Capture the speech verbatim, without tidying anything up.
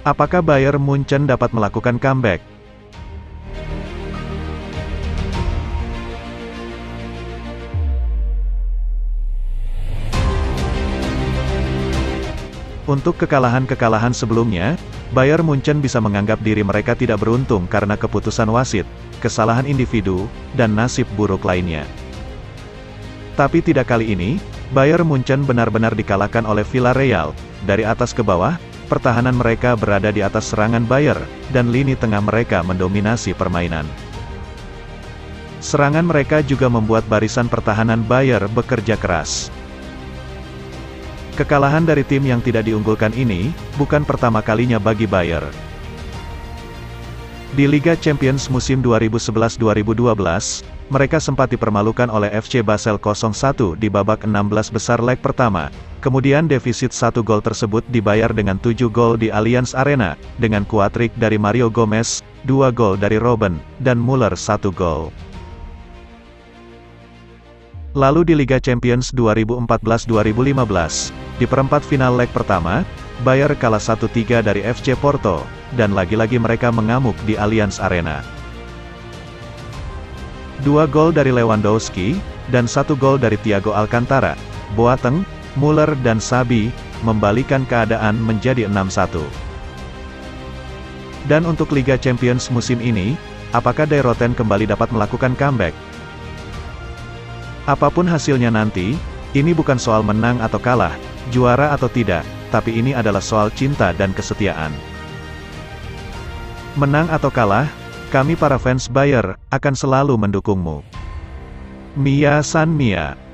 Apakah Bayern Munchen dapat melakukan comeback? Untuk kekalahan-kekalahan sebelumnya, Bayern Munchen bisa menganggap diri mereka tidak beruntung karena keputusan wasit, kesalahan individu, dan nasib buruk lainnya. Tapi tidak kali ini, Bayern Munchen benar-benar dikalahkan oleh Villarreal. Dari atas ke bawah, pertahanan mereka berada di atas serangan Bayern, dan lini tengah mereka mendominasi permainan. Serangan mereka juga membuat barisan pertahanan Bayern bekerja keras. Kekalahan dari tim yang tidak diunggulkan ini, bukan pertama kalinya bagi Bayern. Di Liga Champions musim dua ribu sebelas dua ribu dua belas, mereka sempat dipermalukan oleh F C Basel nol satu di babak enam belas besar leg pertama, kemudian defisit satu gol tersebut dibayar dengan tujuh gol di Allianz Arena, dengan kuatrik dari Mario Gomez, dua gol dari Robben, dan Muller satu gol. Lalu di Liga Champions dua ribu empat belas dua ribu lima belas, di perempat final leg pertama, Bayern kalah satu tiga dari F C Porto, dan lagi-lagi mereka mengamuk di Allianz Arena. Dua gol dari Lewandowski, dan satu gol dari Thiago Alcantara, Boateng, Muller dan Sabi, membalikan keadaan menjadi enam satu. Dan untuk Liga Champions musim ini, apakah De Roten kembali dapat melakukan comeback? Apapun hasilnya nanti, ini bukan soal menang atau kalah, juara atau tidak, tapi ini adalah soal cinta dan kesetiaan. Menang atau kalah, kami para fans Bayern akan selalu mendukungmu. Mia San Mia.